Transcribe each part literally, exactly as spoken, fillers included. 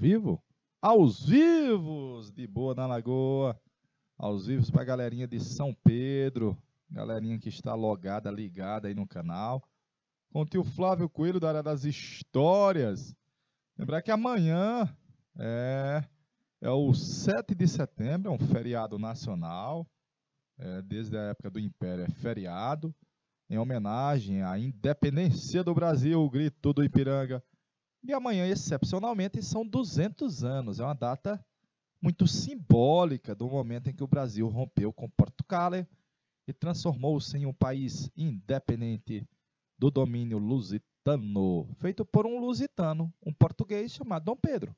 vivo? Aos vivos, de boa na Lagoa. Aos vivos para a galerinha de São Pedro. Galerinha que está logada, ligada aí no canal. Com o tio Flávio Coelho da área das histórias. Lembrar que amanhã é, é o sete de setembro, é um feriado nacional. É, desde a época do Império é feriado. Em homenagem à independência do Brasil, o grito do Ipiranga. E amanhã, excepcionalmente, são duzentos anos. É uma data muito simbólica do momento em que o Brasil rompeu com Portugal e transformou-se em um país independente do domínio lusitano, feito por um lusitano, um português chamado Dom Pedro.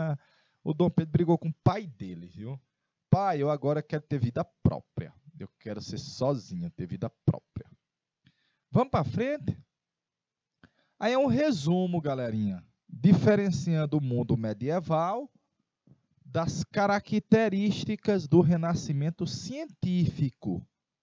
O Dom Pedro brigou com o pai dele, viu? Pai, eu agora quero ter vida própria. Eu quero ser sozinho, ter vida própria. Vamos para frente? Aí é um resumo, galerinha, diferenciando o mundo medieval das características do renascimento científico.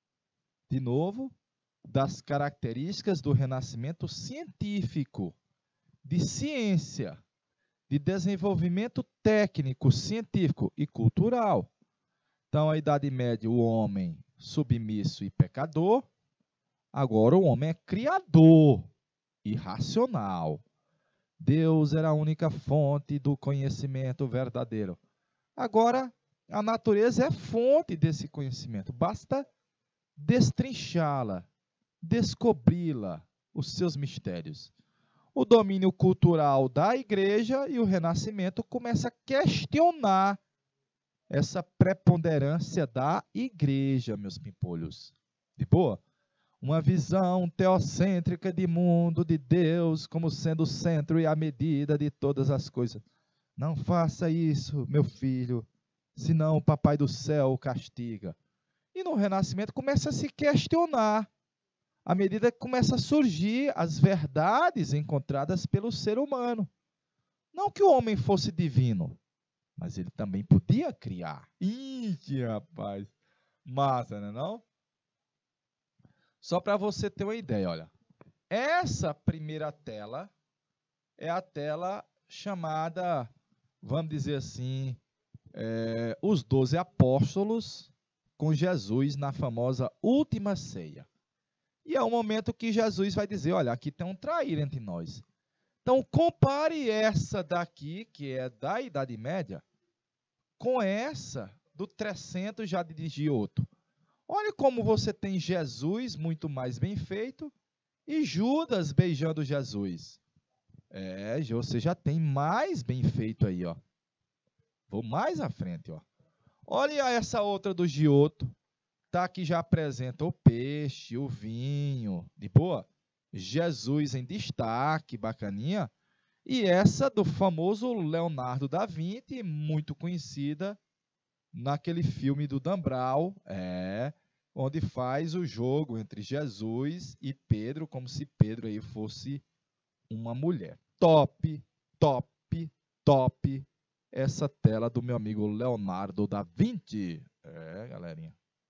De novo, das características do renascimento científico, de ciência, de desenvolvimento técnico, científico e cultural. Então, a Idade Média, o homem submisso e pecador. Agora, o homem é criador e racional. Deus era a única fonte do conhecimento verdadeiro. Agora, a natureza é fonte desse conhecimento. Basta destrinchá-la, descobri-la, os seus mistérios. O domínio cultural da igreja e o renascimento começa a questionar essa preponderância da igreja, meus pimpolhos. De boa? Uma visão teocêntrica de mundo, de Deus, como sendo o centro e a medida de todas as coisas. Não faça isso, meu filho, senão o Papai do Céu o castiga. E no Renascimento começa a se questionar, à medida que começa a surgir as verdades encontradas pelo ser humano. Não que o homem fosse divino, mas ele também podia criar. Ih, rapaz, massa, né não? Só para você ter uma ideia, olha. Essa primeira tela é a tela chamada, vamos dizer assim, é, os doze apóstolos com Jesus na famosa última ceia. E é o momento que Jesus vai dizer, olha, aqui tem um traíra entre nós. Então, compare essa daqui, que é da Idade Média, com essa do trezentos já de Giotto. Olha como você tem Jesus muito mais bem feito e Judas beijando Jesus. É, você já tem mais bem feito aí, ó. Vou mais à frente, ó. Olha essa outra do Giotto. Tá, que já apresenta o peixe, o vinho, de boa? Jesus em destaque, bacaninha. E essa do famoso Leonardo da Vinci, muito conhecida naquele filme do Dan Brown, é, onde faz o jogo entre Jesus e Pedro, como se Pedro aí fosse uma mulher. Top, top, top, essa tela do meu amigo Leonardo da Vinci. É, galerinha.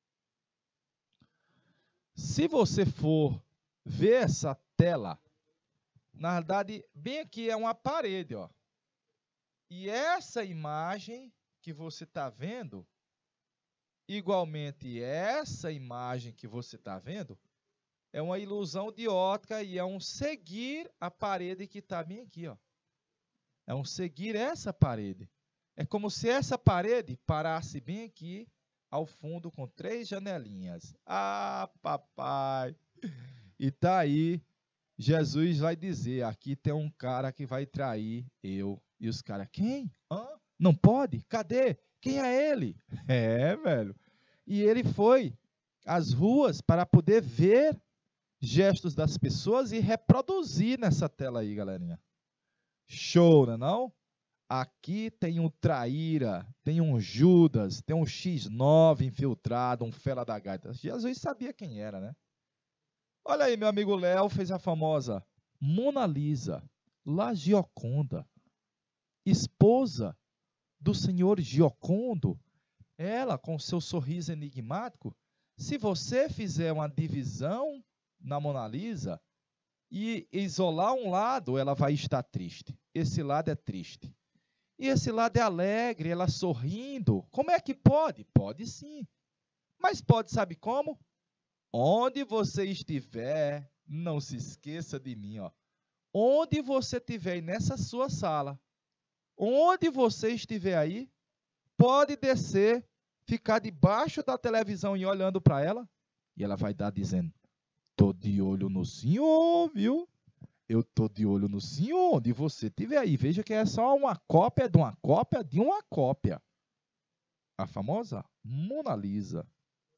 Se você for ver essa tela, na verdade, bem aqui é uma parede, ó. E essa imagem que você está vendo, igualmente essa imagem que você está vendo, é uma ilusão de ótica e é um seguir a parede que está bem aqui, ó. É um seguir essa parede. É como se essa parede parasse bem aqui, ao fundo, com três janelinhas. Ah, papai! E tá aí, Jesus vai dizer, aqui tem um cara que vai trair eu. E os caras, quem? Hã? Não pode? Cadê? Quem é ele? É, velho. E ele foi às ruas para poder ver gestos das pessoas e reproduzir nessa tela aí, galerinha. Show, né não? Aqui tem um traíra, tem um Judas, tem um X nove infiltrado, um fela da gaita. Jesus sabia quem era, né? Olha aí, meu amigo Léo fez a famosa Mona Lisa, La Gioconda, esposa do senhor Giocondo, ela com seu sorriso enigmático. Se você fizer uma divisão na Mona Lisa e isolar um lado, ela vai estar triste. Esse lado é triste. E esse lado é alegre, ela sorrindo. Como é que pode? Pode sim. Mas pode, sabe como? Onde você estiver, não se esqueça de mim, ó. Onde você estiver aí nessa sua sala, onde você estiver aí, pode descer, ficar debaixo da televisão e olhando para ela, e ela vai dar dizendo: tô de olho no senhor, viu? Eu tô de olho no senhor, onde você estiver aí. Veja que é só uma cópia de uma cópia de uma cópia. A famosa Mona Lisa.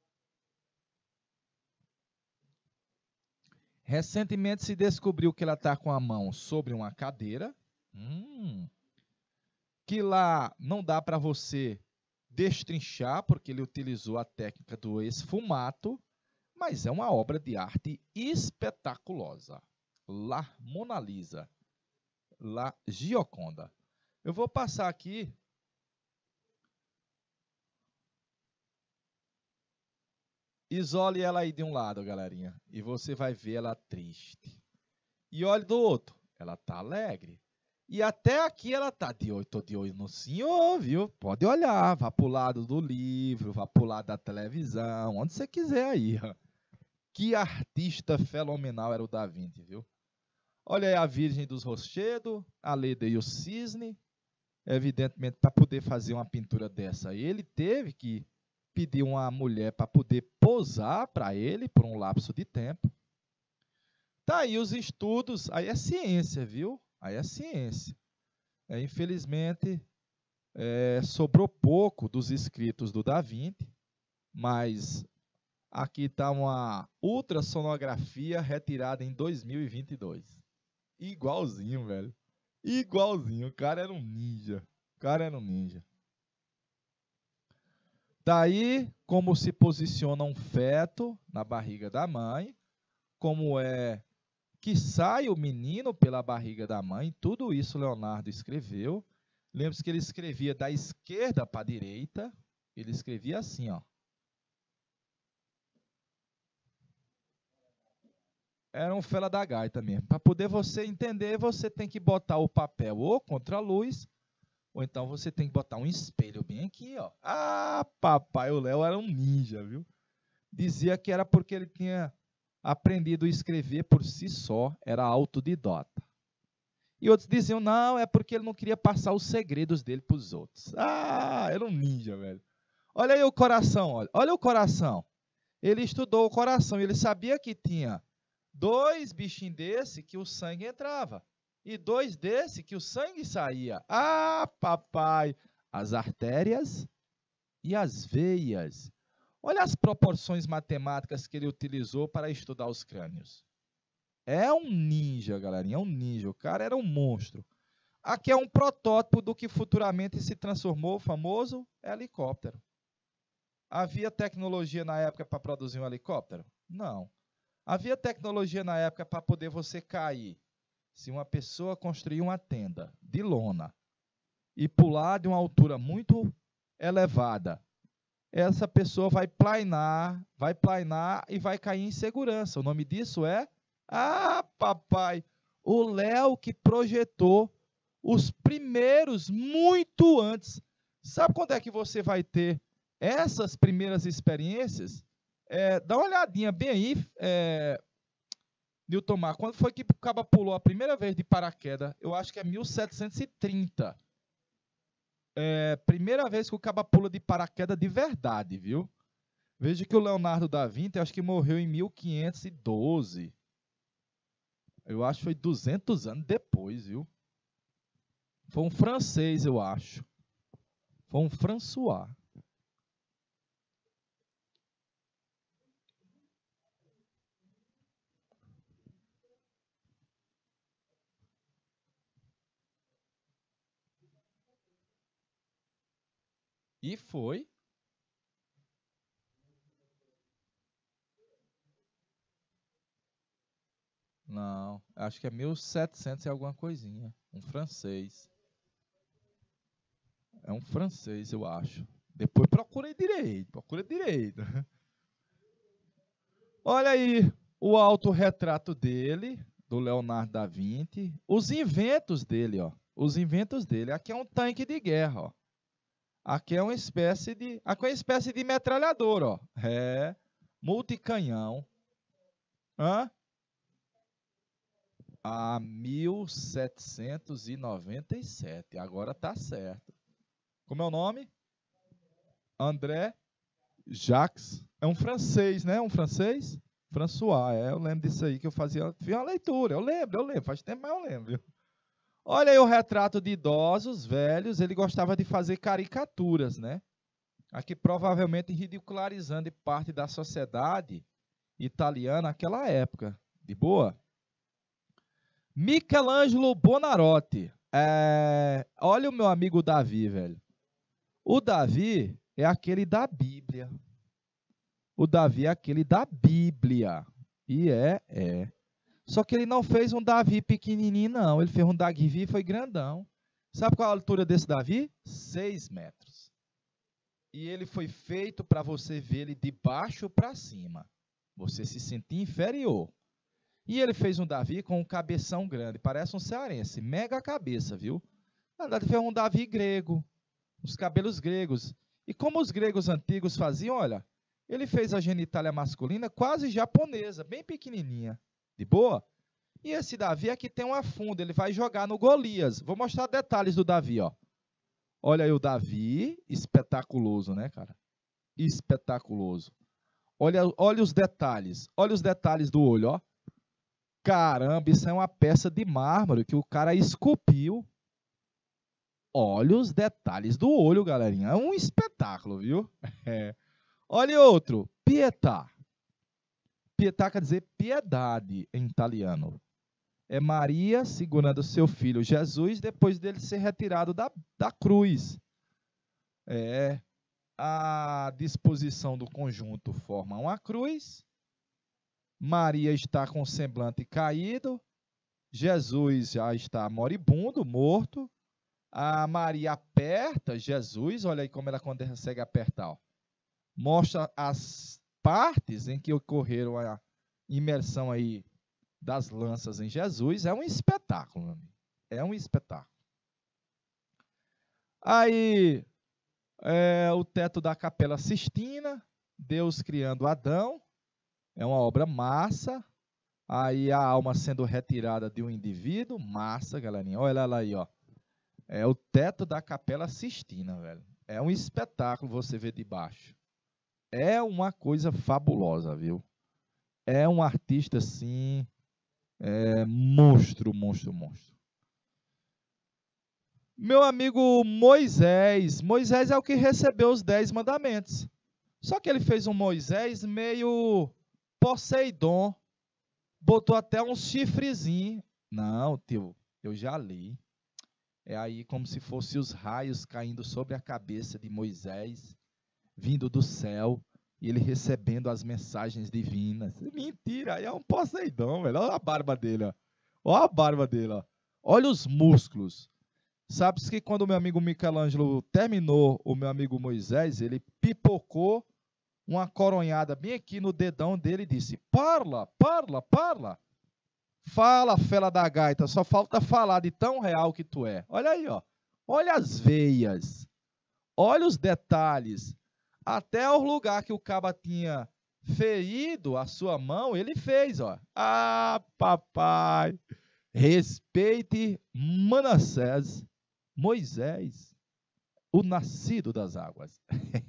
Recentemente se descobriu que ela está com a mão sobre uma cadeira, hum, que lá não dá para você destrinchar, porque ele utilizou a técnica do esfumato, mas é uma obra de arte espetaculosa. La Mona Lisa, La Gioconda. Eu vou passar aqui. Isole ela aí de um lado, galerinha, e você vai ver ela triste. E olhe do outro, ela tá alegre. E até aqui ela tá de olho, tô de olho no senhor, viu? Pode olhar, vá pro lado do livro, vá pro lado da televisão, onde você quiser aí. Ó. Que artista fenomenal era o Da Vinci, viu? Olha aí a Virgem dos Rochedos, a Leda e o Cisne, evidentemente para poder fazer uma pintura dessa. Ele teve que pedir uma mulher para poder posar para ele por um lapso de tempo. Tá aí os estudos, aí é ciência, viu? Aí é ciência. É, infelizmente, é, sobrou pouco dos escritos do Da Vinci, mas aqui está uma ultrassonografia retirada em dois mil e vinte e dois. Igualzinho, velho. Igualzinho. O cara era um ninja. O cara era um ninja. Daí, como se posiciona um feto na barriga da mãe, como é que sai o menino pela barriga da mãe, tudo isso Leonardo escreveu. Lembre-se que ele escrevia da esquerda para a direita, ele escrevia assim, ó. Era um fela da gaita mesmo. Para poder você entender, você tem que botar o papel ou contra a luz, ou então você tem que botar um espelho bem aqui, ó. Ah, papai, o Léo era um ninja, viu? Dizia que era porque ele tinha aprendido a escrever por si só, era autodidata. E outros diziam, não, é porque ele não queria passar os segredos dele para os outros. Ah, era um ninja, velho. Olha aí o coração, olha, olha o coração. Ele estudou o coração, ele sabia que tinha dois bichinhos desse que o sangue entrava. E dois desse que o sangue saía. Ah, papai! As artérias e as veias. Olha as proporções matemáticas que ele utilizou para estudar os crânios. É um ninja, galerinha, é um ninja. O cara era um monstro. Aqui é um protótipo do que futuramente se transformou o famoso helicóptero. Havia tecnologia na época para produzir um helicóptero? Não. Havia tecnologia na época para poder você cair. Se uma pessoa construir uma tenda de lona e pular de uma altura muito elevada, essa pessoa vai planar, vai planar e vai cair em segurança. O nome disso é... Ah, papai! O Léo que projetou os primeiros muito antes. Sabe quando é que você vai ter essas primeiras experiências? É, dá uma olhadinha bem aí, é, Newton Mar, quando foi que o Caba pulou a primeira vez de paraquedas? Eu acho que é mil setecentos e trinta. É, primeira vez que o Caba pula de paraquedas de verdade, viu? Veja que o Leonardo da Vinci, acho que morreu em mil quinhentos e doze. Eu acho que foi duzentos anos depois, viu? Foi um francês, eu acho. Foi um François. E foi. Não, acho que é mil e setecentos e alguma coisinha. Um francês. É um francês, eu acho. Depois procurei direito, procura direito. Olha aí o autorretrato dele, do Leonardo da Vinci. Os inventos dele, ó. os inventos dele. Aqui é um tanque de guerra, ó. Aqui é uma espécie de, aqui é uma espécie de metralhador, ó. É, multicanhão. Hã? A mil setecentos e noventa e sete. Agora tá certo. Como é o nome? André Jacques. É um francês, né? Um francês? François, é. Eu lembro disso aí que eu fazia. Fiz uma leitura. Eu lembro, eu lembro. Faz tempo, mas eu lembro. Olha aí o retrato de idosos, velhos. Ele gostava de fazer caricaturas, né? Aqui provavelmente ridicularizando parte da sociedade italiana naquela época. De boa? Michelangelo Buonarroti. É... Olha o meu amigo Davi, velho. O Davi é aquele da Bíblia. O Davi é aquele da Bíblia. E é, é. Só que ele não fez um Davi pequenininho, não. Ele fez um Davi e foi grandão. Sabe qual é a altura desse Davi? Seis metros. E ele foi feito para você ver ele de baixo para cima. Você se sentir inferior. E ele fez um Davi com um cabeção grande. Parece um cearense. Mega cabeça, viu? Ele fez um Davi grego. Os cabelos gregos. E como os gregos antigos faziam, olha, ele fez a genitália masculina quase japonesa, bem pequenininha. De boa? E esse Davi aqui tem uma funda, ele vai jogar no Golias. Vou mostrar detalhes do Davi, ó. Olha aí o Davi, espetaculoso, né, cara? Espetaculoso. Olha, olha os detalhes, olha os detalhes do olho, ó. Caramba, isso é uma peça de mármore que o cara esculpiu. Olha os detalhes do olho, galerinha. É um espetáculo, viu? É. Olha outro, Pietà. Pietà quer dizer piedade em italiano. É Maria segurando seu filho Jesus depois dele ser retirado da, da cruz. É, a disposição do conjunto forma uma cruz. Maria está com o semblante caído. Jesus já está moribundo, morto. A Maria aperta Jesus, olha aí como ela consegue apertar. Ó. Mostra as partes em que ocorreram a imersão aí das lanças em Jesus. É um espetáculo, meu amigo. É um espetáculo. Aí, é, o teto da Capela Sistina, Deus criando Adão. É uma obra massa. Aí a alma sendo retirada de um indivíduo. Massa, galerinha. Olha ela aí, ó. É o teto da Capela Sistina, velho. É um espetáculo você ver de baixo. É uma coisa fabulosa, viu? É um artista, assim, é, monstro, monstro, monstro. Meu amigo Moisés. Moisés é o que recebeu os dez mandamentos. Só que ele fez um Moisés meio Poseidon. Botou até um chifrezinho. Não, tio, eu já li. É aí como se fossem os raios caindo sobre a cabeça de Moisés, vindo do céu, e ele recebendo as mensagens divinas. Mentira, aí é um Poseidon, velho. Olha a barba dele, ó. Olha a barba dele, ó. Olha os músculos. Sabe-se que quando o meu amigo Michelangelo terminou o meu amigo Moisés, ele pipocou uma coronhada bem aqui no dedão dele e disse: parla, parla, parla. Fala, fela da gaita, só falta falar de tão real que tu é. Olha aí, ó. Olha as veias. Olha os detalhes. Até o lugar que o caba tinha ferido a sua mão, ele fez, ó. Ah, papai. Respeite Manassés, Moisés, o nascido das águas.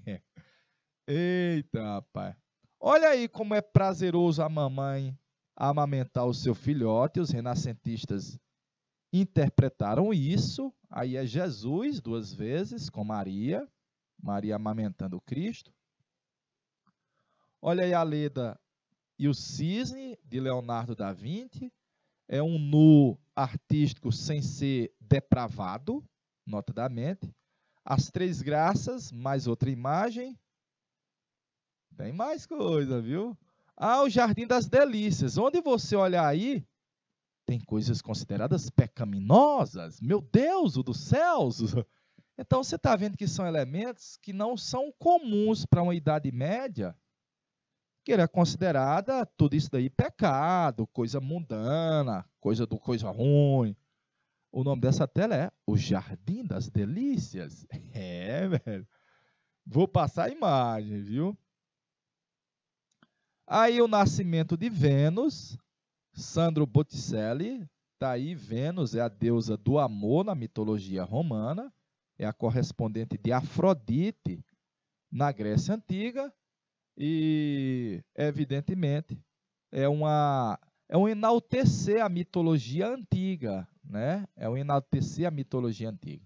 Eita, rapaz. Olha aí como é prazeroso a mamãe amamentar o seu filhote. Os renascentistas interpretaram isso. Aí é Jesus duas vezes com Maria, Maria amamentando Cristo. Olha aí a Leda e o Cisne de Leonardo da Vinci. É um nu artístico sem ser depravado, notadamente. As Três Graças, mais outra imagem. Tem mais coisa, viu? Ah, o Jardim das Delícias. Onde você olhar aí, tem coisas consideradas pecaminosas. Meu Deus, o dos céus! Então, você está vendo que são elementos que não são comuns para uma Idade Média, que era considerada tudo isso daí pecado, coisa mundana, coisa do coisa ruim. O nome dessa tela é O Jardim das Delícias. É, velho. Vou passar a imagem, viu? Aí o nascimento de Vênus, Sandro Botticelli, tá aí, Vênus é a deusa do amor na mitologia romana, é a correspondente de Afrodite na Grécia Antiga e, evidentemente, é uma é um enaltecer a mitologia antiga, né? É um enaltecer a mitologia antiga.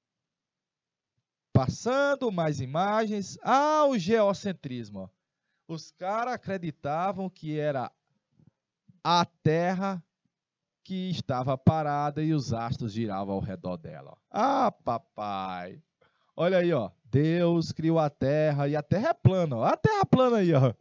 Passando mais imagens, ah, o geocentrismo. Ó. Os caras acreditavam que era a Terra que estava parada e os astros giravam ao redor dela. Ó. Ah, papai! Olha aí, ó. Deus criou a Terra e a Terra é plana. Ó. A Terra plana aí, ó.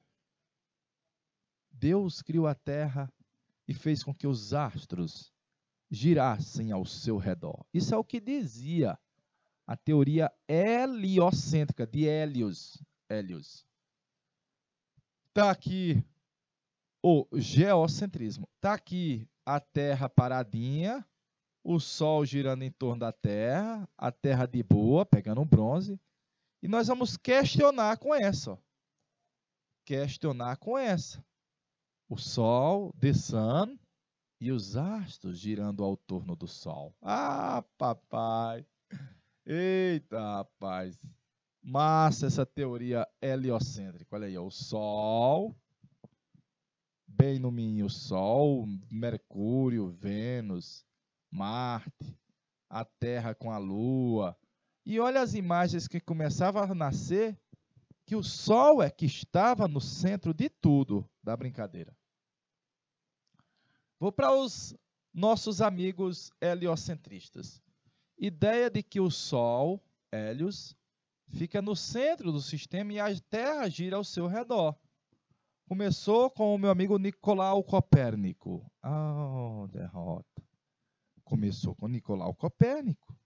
Deus criou a Terra e fez com que os astros girassem ao seu redor. Isso é o que dizia a teoria heliocêntrica de Hélios. Hélios. Está aqui o geocentrismo. Está aqui a Terra paradinha, o Sol girando em torno da Terra, a Terra de boa, pegando o bronze. E nós vamos questionar com essa. Ó. Questionar com essa. O Sol, the Sun, e os astros girando ao torno do Sol. Ah, papai! Eita, rapaz! Massa essa teoria heliocêntrica. Olha aí, ó, o Sol, bem no meio, o Sol, Mercúrio, Vênus, Marte, a Terra com a Lua. E olha as imagens que começavam a nascer, que o Sol é que estava no centro de tudo da brincadeira. Vou para os nossos amigos heliocentristas. Ideia de que o Sol, Hélios, fica no centro do sistema e a Terra gira ao seu redor. Começou com o meu amigo Nicolau Copérnico. Ah, oh, derrota. Começou com Nicolau Copérnico.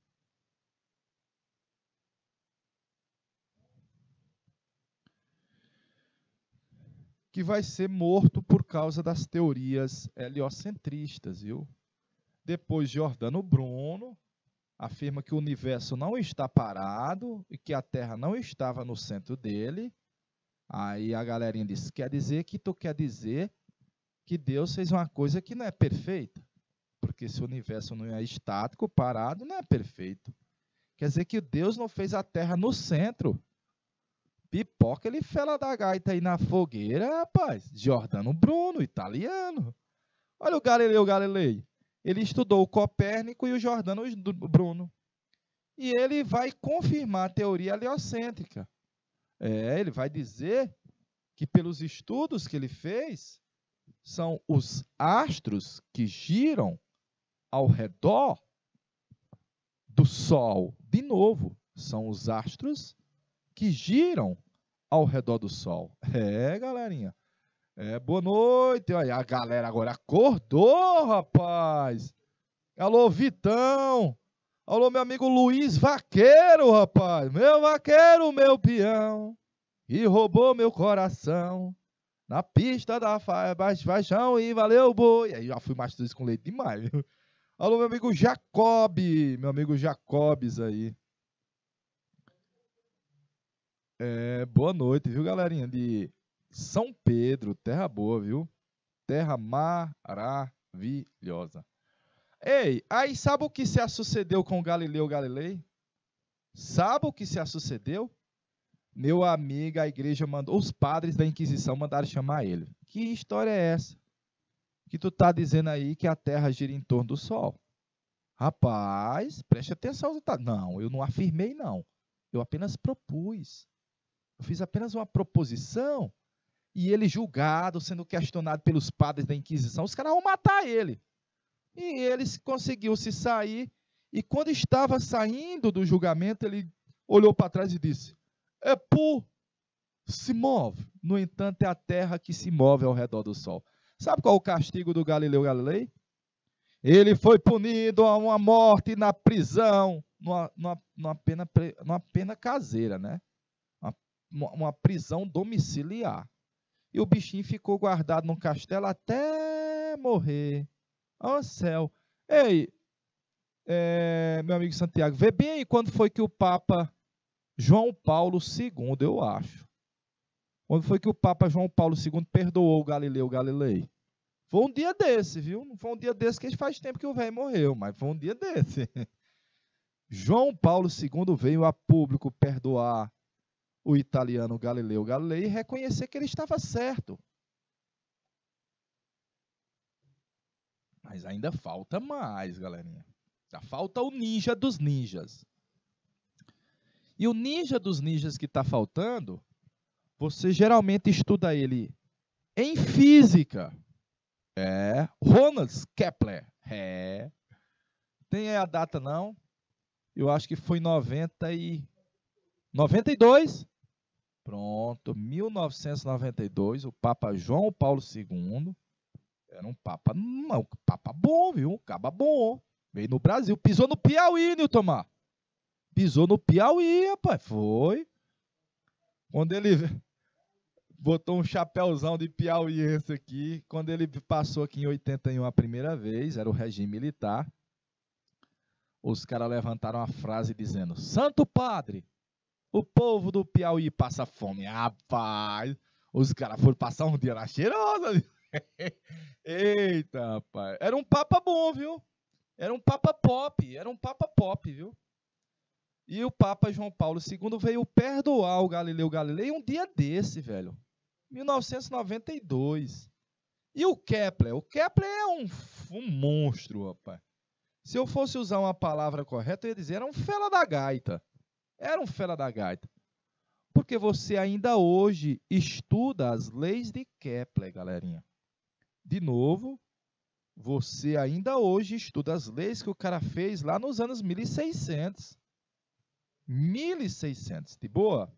Que vai ser morto por causa das teorias heliocentristas, viu? Depois, Giordano Bruno afirma que o universo não está parado e que a Terra não estava no centro dele. Aí a galerinha diz, quer dizer que tu quer dizer que Deus fez uma coisa que não é perfeita? Porque se o universo não é estático, parado, não é perfeito. Quer dizer que Deus não fez a Terra no centro. Pipoca ele fela da gaita aí na fogueira, rapaz. Giordano Bruno, italiano. Olha o Galileu Galilei. Ele estudou o Copérnico e o Giordano Bruno. E ele vai confirmar a teoria heliocêntrica. É, ele vai dizer que pelos estudos que ele fez, são os astros que giram ao redor do Sol. De novo, são os astros que giram ao redor do Sol. É, galerinha. É, boa noite. Olha, a galera agora acordou, rapaz. Alô, Vitão. Alô, meu amigo Luiz Vaqueiro, rapaz. Meu vaqueiro, meu peão. E roubou meu coração. Na pista da paixão e valeu, boi. Aí já fui mais tudo isso com leite demais, viu? Alô, meu amigo Jacob. Meu amigo Jacobs aí. É, boa noite, viu, galerinha? De São Pedro, terra boa, viu? Terra maravilhosa. Ei, aí sabe o que se sucedeu com Galileu Galilei? Sabe o que se sucedeu? Meu amigo, a igreja mandou, os padres da Inquisição mandaram chamar ele. Que história é essa? Que tu tá dizendo aí que a Terra gira em torno do Sol? Rapaz, preste atenção. Não, eu não afirmei, não. Eu apenas propus. Eu fiz apenas uma proposição e ele julgado, sendo questionado pelos padres da Inquisição, os caras vão matar ele. E ele conseguiu se sair e quando estava saindo do julgamento, ele olhou para trás e disse, é por se move. No entanto, é a Terra que se move ao redor do Sol. Sabe qual é o castigo do Galileu Galilei? Ele foi punido a uma morte na prisão, numa, numa, numa, pena, numa pena caseira, né? Uma, uma prisão domiciliar. E o bichinho ficou guardado num castelo até morrer. Ó céu. Ei, É, meu amigo Santiago, vê bem aí quando foi que o Papa João Paulo segundo, eu acho. Quando foi que o Papa João Paulo segundo perdoou o Galileu Galilei? Foi um dia desse, viu? Não foi um dia desse que faz tempo que o velho morreu, mas foi um dia desse. João Paulo segundo veio a público perdoar o italiano Galileu Galilei e reconhecer que ele estava certo. Mas ainda falta mais, galerinha. Ainda falta o ninja dos ninjas. E o ninja dos ninjas que está faltando, você geralmente estuda ele em física. É. Ronald Kepler. É. Tem aí a data, não? Eu acho que foi noventa e... noventa e dois. Pronto. mil novecentos e noventa e dois, o Papa João Paulo segundo. Era um papa, um papa bom, viu? Um caba bom. Veio no Brasil. Pisou no Piauí, Nilton Mar. Pisou no Piauí, rapaz. Foi. Quando ele botou um chapéuzão de piauiense aqui, quando ele passou aqui em oitenta e um a primeira vez, era o regime militar, os caras levantaram a frase dizendo: Santo Padre, o povo do Piauí passa fome. Rapaz, os caras foram passar um dia na cheirosa. Eita, rapaz. Era um papa bom, viu? Era um papa pop, era um papa pop, viu? E o Papa João Paulo segundo veio perdoar o Galileu Galilei um dia desse, velho. mil novecentos e noventa e dois. E o Kepler? O Kepler é um, um monstro, rapaz. Se eu fosse usar uma palavra correta, eu ia dizer, era um fela da gaita. Era um fela da gaita. Porque você ainda hoje estuda as leis de Kepler, galerinha. De novo, você ainda hoje estuda as leis que o cara fez lá nos anos mil e seiscentos. mil e seiscentos, de boa?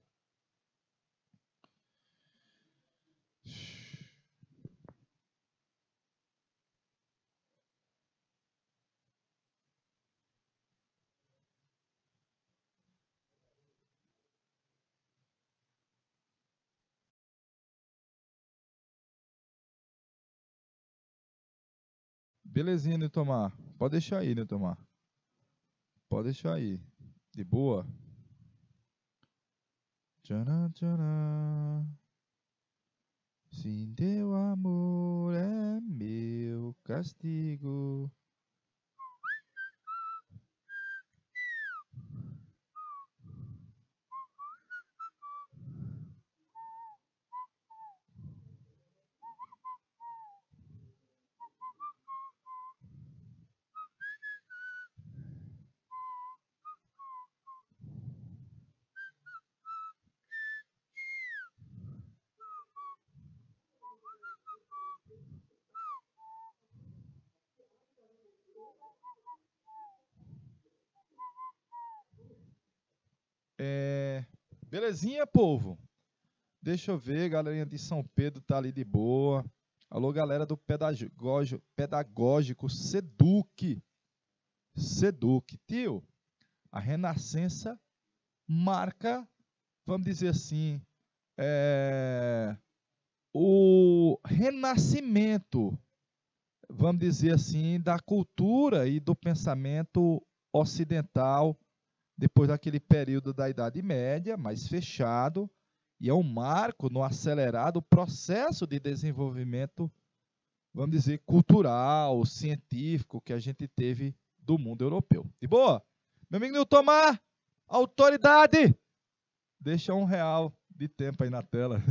Belezinha, Niltomar. Pode deixar aí, Niltomar. Pode deixar aí. De boa? Tcharam, tcharam. Se teu amor é meu castigo. É... Belezinha, povo? Deixa eu ver, galerinha de São Pedro tá ali de boa. Alô, galera do pedagógico, pedagógico Seduc. Seduc. Tio, a Renascença marca, vamos dizer assim, é, o renascimento, vamos dizer assim, da cultura e do pensamento ocidental depois daquele período da Idade Média, mais fechado, e é um marco no acelerado processo de desenvolvimento, vamos dizer, cultural, científico que a gente teve do mundo europeu. De boa? Meu amigo Nilton Mar, autoridade! Deixa um real de tempo aí na tela.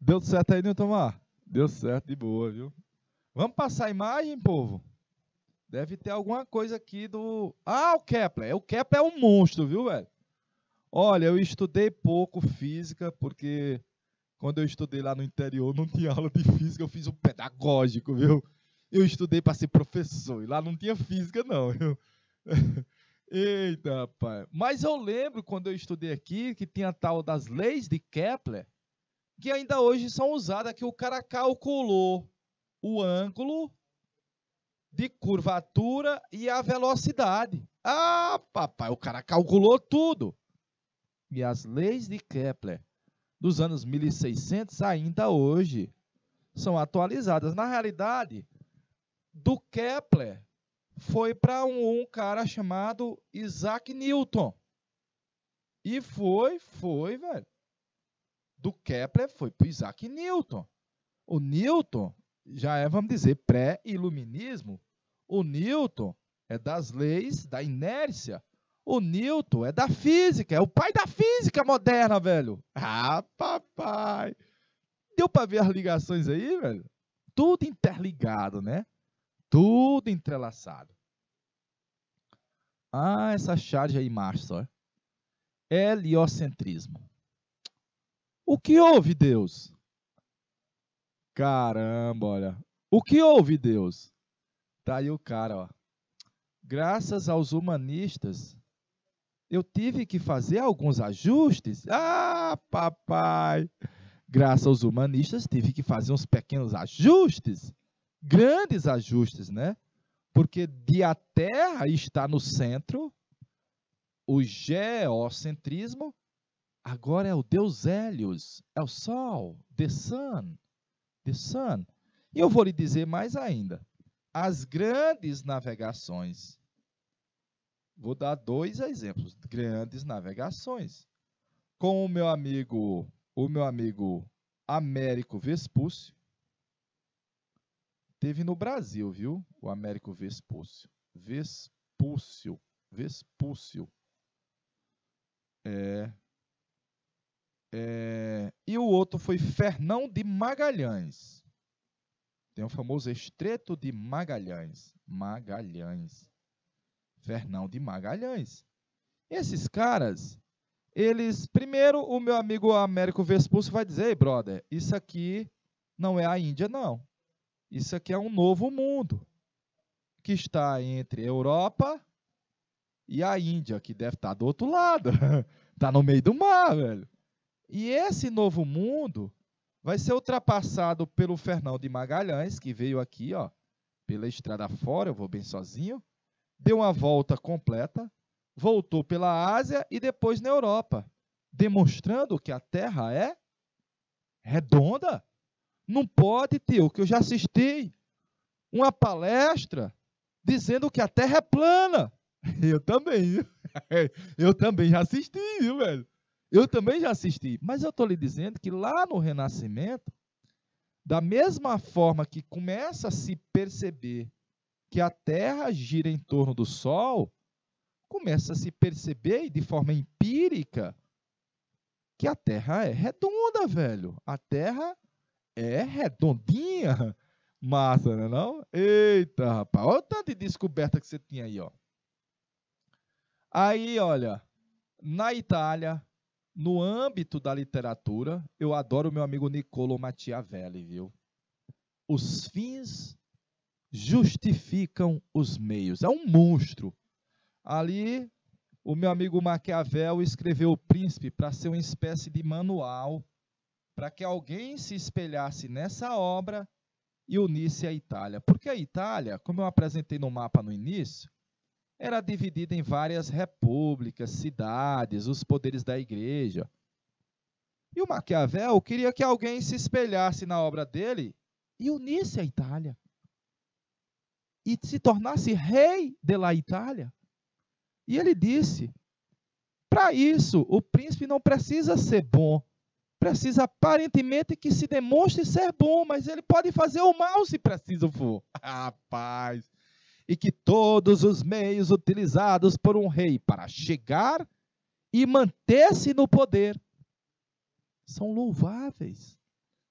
Deu certo aí, Newton Mar? Deu certo, de boa, viu? Vamos passar a imagem, povo? Deve ter alguma coisa aqui do... Ah, o Kepler. O Kepler é um monstro, viu, velho? Olha, eu estudei pouco física, porque quando eu estudei lá no interior não tinha aula de física, eu fiz um pedagógico, viu? Eu estudei para ser professor, e lá não tinha física, não, viu? Eita, rapaz. Mas eu lembro, quando eu estudei aqui, que tinha a tal das leis de Kepler, que ainda hoje são usadas, que o cara calculou o ângulo de curvatura e a velocidade. Ah, papai, o cara calculou tudo. E as leis de Kepler dos anos mil e seiscentos ainda hoje são atualizadas. Na realidade, do Kepler foi para um, um cara chamado Isaac Newton. E foi, foi, velho. Do Kepler foi para o Isaac Newton. O Newton já é, vamos dizer, pré-iluminismo. O Newton é das leis da inércia. O Newton é da física, é o pai da física moderna, velho. Ah, papai. Deu para ver as ligações aí, velho? Tudo interligado, né? Tudo entrelaçado. Ah, essa charge aí, macho, ó. Heliocentrismo. O que houve, Deus? Caramba, olha. O que houve, Deus? Tá aí o cara, ó. Graças aos humanistas, eu tive que fazer alguns ajustes. Ah, papai! Graças aos humanistas, tive que fazer uns pequenos ajustes. Grandes ajustes, né? Porque de a Terra está no centro, o geocentrismo, agora é o Deus Hélios, é o Sol, the Sun, the Sun. E eu vou lhe dizer mais ainda. As grandes navegações, vou dar dois exemplos, grandes navegações, com o meu amigo, o meu amigo Américo Vespúcio, teve no Brasil, viu? O Américo Vespúcio, Vespúcio, Vespúcio, é, é, e o outro foi Fernão de Magalhães. Tem o famoso Estreito de Magalhães. Magalhães. Fernão de Magalhães. Esses caras, eles... Primeiro, o meu amigo Américo Vespúcio vai dizer, ei, brother, isso aqui não é a Índia, não. Isso aqui é um novo mundo, que está entre a Europa e a Índia, que deve estar do outro lado. Está no meio do mar, velho. E esse novo mundo vai ser ultrapassado pelo Fernão de Magalhães, que veio aqui, ó, pela estrada fora, eu vou bem sozinho, deu uma volta completa, voltou pela Ásia e depois na Europa, demonstrando que a Terra é redonda. Não pode, tio, que eu já assisti uma palestra dizendo que a Terra é plana. Eu também, viu? Eu também já assisti, viu, velho? Eu também já assisti, mas eu estou lhe dizendo que lá no Renascimento, da mesma forma que começa a se perceber que a Terra gira em torno do Sol, começa a se perceber de forma empírica que a Terra é redonda, velho. A Terra é redondinha. Massa, não é não? Eita, rapaz. Olha o tanto de descoberta que você tinha aí, ó. Aí, olha, na Itália, no âmbito da literatura, eu adoro o meu amigo Niccolo Machiavelli, viu? Os fins justificam os meios. É um monstro. Ali, o meu amigo Maquiavel escreveu O Príncipe para ser uma espécie de manual para que alguém se espelhasse nessa obra e unisse a Itália. Porque a Itália, como eu apresentei no mapa no início, era dividida em várias repúblicas, cidades, os poderes da igreja. E o Maquiavel queria que alguém se espelhasse na obra dele e unisse a Itália. E se tornasse rei da Itália. E ele disse, para isso, o príncipe não precisa ser bom. Precisa aparentemente que se demonstre ser bom, mas ele pode fazer o mal se preciso for. Rapaz! E que todos os meios utilizados por um rei para chegar e manter-se no poder são louváveis.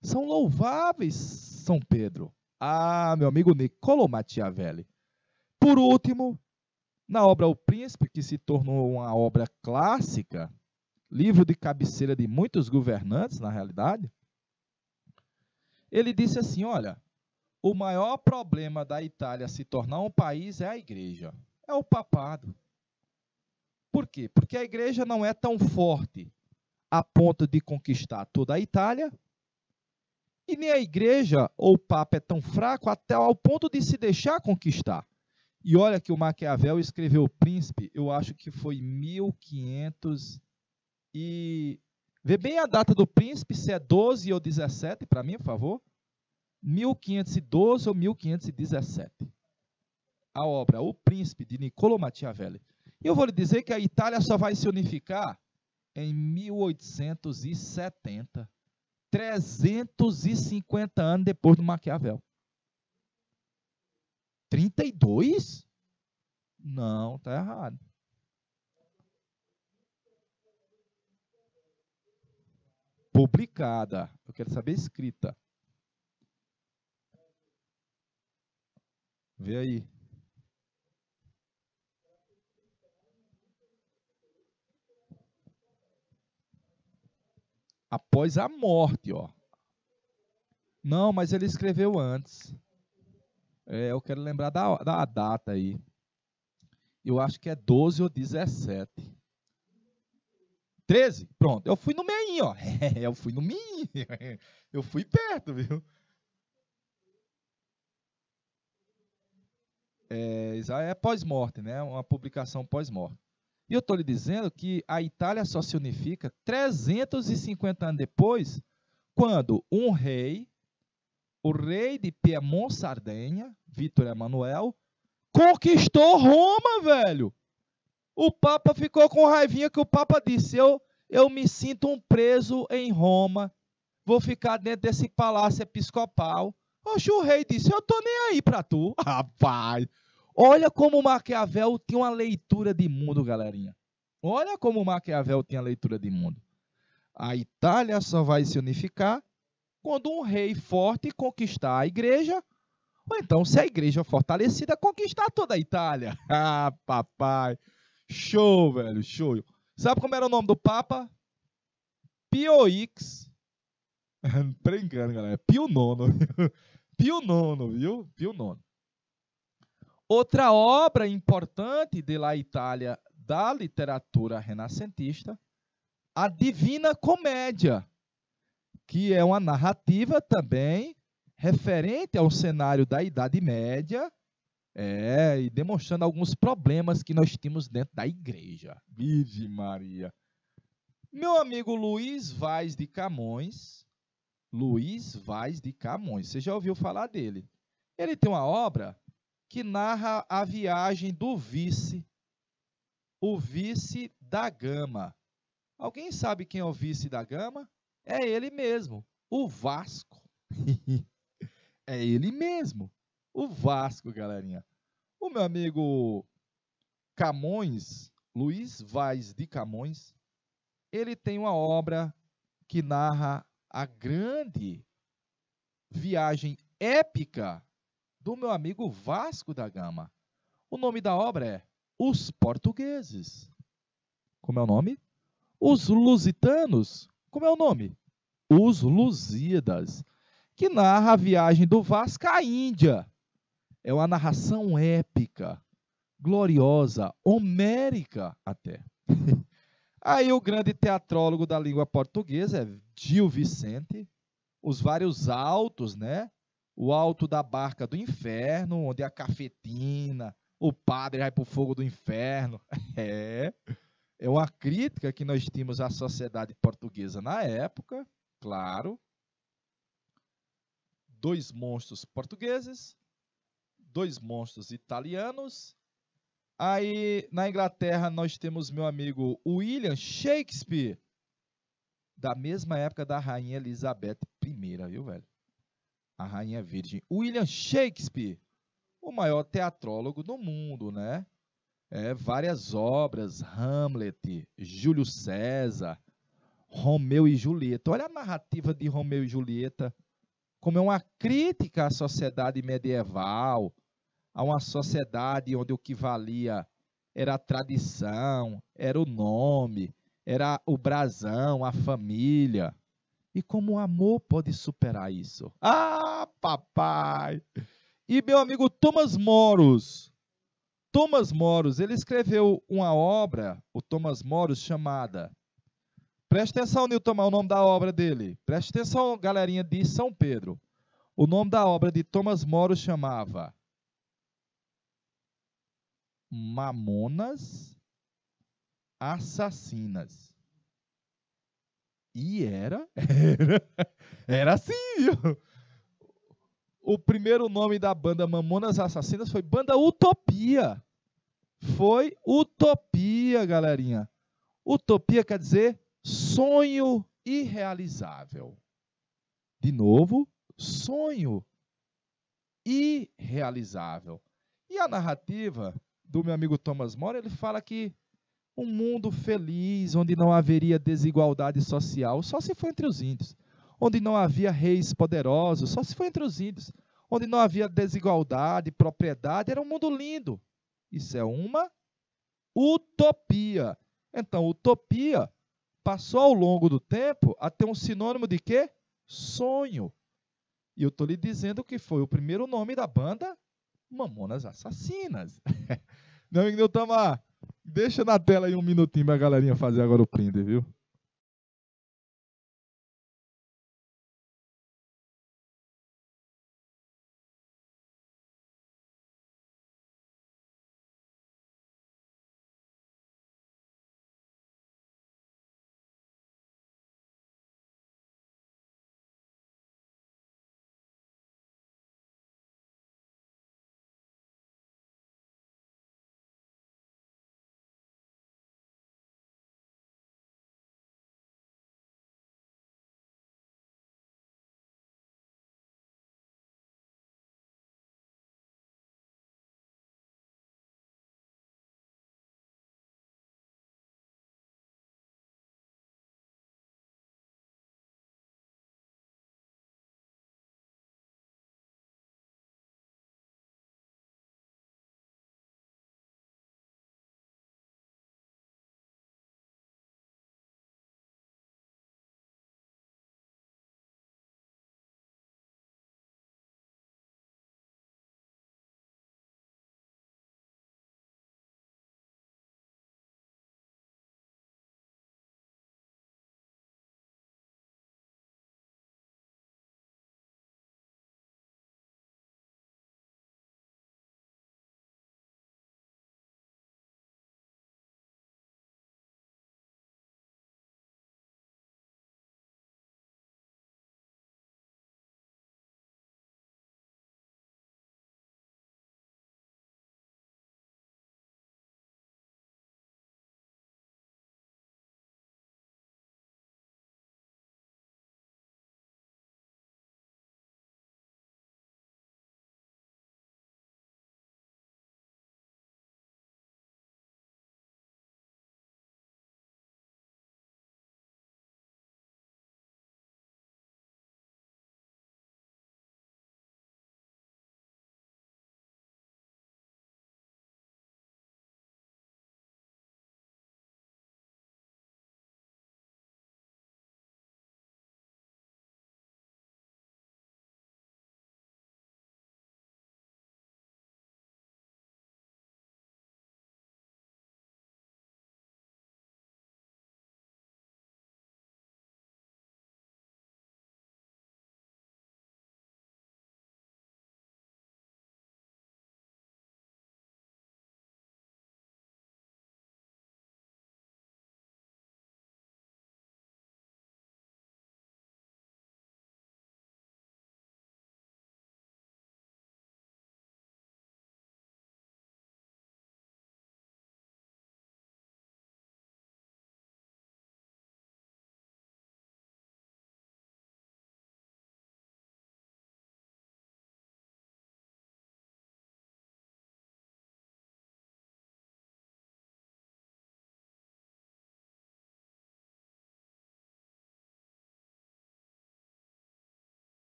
são louváveis, São Pedro. Ah, meu amigo Niccolò Machiavelli. Por último, na obra O Príncipe, que se tornou uma obra clássica, livro de cabeceira de muitos governantes, na realidade, ele disse assim, olha, o maior problema da Itália se tornar um país é a igreja, é o papado. Por quê? Porque a igreja não é tão forte a ponto de conquistar toda a Itália, e nem a igreja ou o papa é tão fraco até ao ponto de se deixar conquistar. E olha que o Maquiavel escreveu O Príncipe, eu acho que foi mil e quinhentos e... Vê bem a data do Príncipe, se é doze ou dezessete, para mim, por favor. mil quinhentos e doze ou mil quinhentos e dezessete. A obra O Príncipe, de Niccolò Machiavelli. E eu vou lhe dizer que a Itália só vai se unificar em mil oitocentos e setenta. trezentos e cinquenta anos depois do Maquiavel. trinta e dois? Não, tá errado. Publicada. Eu quero saber escrita. Vê aí. Após a morte, ó. Não, mas ele escreveu antes. É, eu quero lembrar da, da data aí. Eu acho que é doze ou dezessete. treze? Pronto, eu fui no meio, ó. Eu fui no meio. Eu fui perto, viu? É, é pós-morte, né? Uma publicação pós-morte. E eu estou lhe dizendo que a Itália só se unifica trezentos e cinquenta anos depois, quando um rei, o rei de Piemonte Sardenha, Vítor Emanuel, conquistou Roma, velho. O Papa ficou com raivinha que o Papa disse, eu, eu me sinto um preso em Roma, vou ficar dentro desse palácio episcopal. Oxe, o rei disse, eu tô nem aí pra tu. Rapaz, olha como o Maquiavel tinha uma leitura de mundo, galerinha. Olha como o Maquiavel tinha leitura de mundo. A Itália só vai se unificar quando um rei forte conquistar a igreja, ou então, se a igreja fortalecida, conquistar toda a Itália. Ah, papai. Show, velho, show. Sabe como era o nome do Papa? Pio X. Brincando, galera. Pio Nono. Pio Nono, viu? Pio Nono. Outra obra importante de La Itália da literatura renascentista, a Divina Comédia, que é uma narrativa também referente ao cenário da Idade Média, é, e demonstrando alguns problemas que nós tínhamos dentro da igreja. Virgem Maria. Meu amigo Luiz Vaz de Camões, Luiz Vaz de Camões, você já ouviu falar dele? Ele tem uma obra que narra a viagem do vice, o vice da Gama. Alguém sabe quem é o vice da Gama? É ele mesmo, o Vasco. É ele mesmo, o Vasco, galerinha. O meu amigo Camões, Luiz Vaz de Camões, ele tem uma obra que narra a grande viagem épica do meu amigo Vasco da Gama. O nome da obra é Os Portugueses. Como é o nome? Os Lusitanos. Como é o nome? Os Lusíadas, que narra a viagem do Vasco à Índia. É uma narração épica, gloriosa, homérica até. Aí o grande teatrólogo da língua portuguesa é Gil Vicente, os vários altos, né? O alto da barca do inferno, onde a cafetina, o padre vai para o fogo do inferno. É, é uma crítica que nós tínhamos à sociedade portuguesa na época, claro. Dois monstros portugueses, dois monstros italianos. Aí, na Inglaterra, nós temos meu amigo William Shakespeare, da mesma época da Rainha Elizabeth I, viu, velho? A Rainha Virgem. William Shakespeare, o maior teatrólogo do mundo, né? É, várias obras, Hamlet, Júlio César, Romeu e Julieta. Olha a narrativa de Romeu e Julieta, como é uma crítica à sociedade medieval, a uma sociedade onde o que valia era a tradição, era o nome, era o brasão, a família. E como o amor pode superar isso? Ah, papai! E meu amigo Thomas Moros, Thomas Moros, ele escreveu uma obra, o Thomas Moros, chamada... Preste atenção, Nilton, o nome da obra dele. Preste atenção, galerinha de São Pedro. O nome da obra de Thomas Moros chamava Mamonas Assassinas. E era, era, era assim, viu? O primeiro nome da banda Mamonas Assassinas foi Banda Utopia. Foi Utopia, galerinha. Utopia quer dizer sonho irrealizável. De novo, sonho irrealizável. E a narrativa do meu amigo Thomas More, ele fala que um mundo feliz, onde não haveria desigualdade social, só se for entre os índios. Onde não havia reis poderosos, só se for entre os índios. Onde não havia desigualdade, propriedade, era um mundo lindo. Isso é uma utopia. Então, utopia passou ao longo do tempo a ter um sinônimo de quê? Sonho. E eu estou lhe dizendo que foi o primeiro nome da banda Mamonas Assassinas. Meu amigo Niltamar, deixa na tela aí um minutinho para a galerinha fazer agora o print, viu?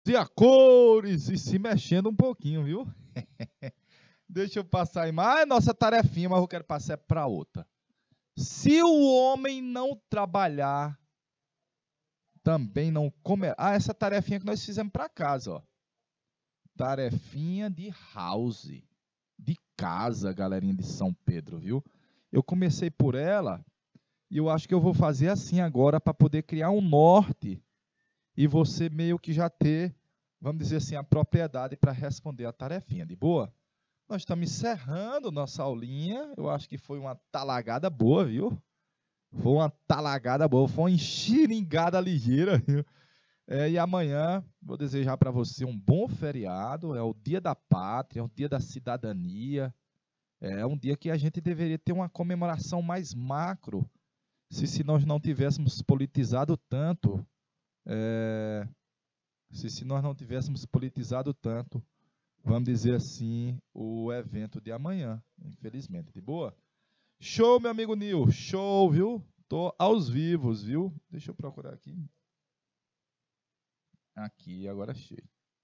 de a cores e se mexendo um pouquinho, viu? Deixa eu passar aí mais nossa tarefinha, mas eu quero passar para outra. Se o homem não trabalhar, também não comer. Ah, essa tarefinha que nós fizemos para casa, ó. Tarefinha de house, de casa, galerinha de São Pedro, viu? Eu comecei por ela e eu acho que eu vou fazer assim agora para poder criar um norte e você meio que já ter, vamos dizer assim, a propriedade para responder a tarefinha, de boa? Nós estamos encerrando nossa aulinha, eu acho que foi uma talagada boa, viu? Foi uma talagada boa, foi uma enxiringada ligeira, viu? É, e amanhã vou desejar para você um bom feriado, é o Dia da Pátria, é o Dia da Cidadania, é um dia que a gente deveria ter uma comemoração mais macro, se, se nós não tivéssemos politizado tanto, é, se, se nós não tivéssemos politizado tanto, vamos dizer assim, o evento de amanhã, infelizmente, de boa? Show, meu amigo Nil, show, viu? Tô aos vivos, viu? Deixa eu procurar aqui. Aqui, agora achei.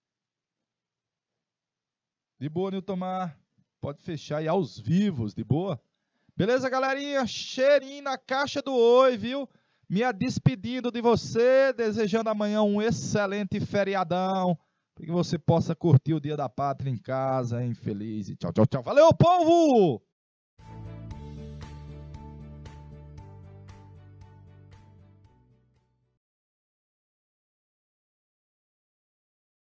De boa, Niltomar. Pode fechar aí aos vivos, de boa? Beleza, galerinha? Cheirinho na caixa do oi, viu? Me despedindo de você, desejando amanhã um excelente feriadão, para que você possa curtir o Dia da Pátria em casa, hein? Feliz e tchau, tchau, tchau. Valeu, povo!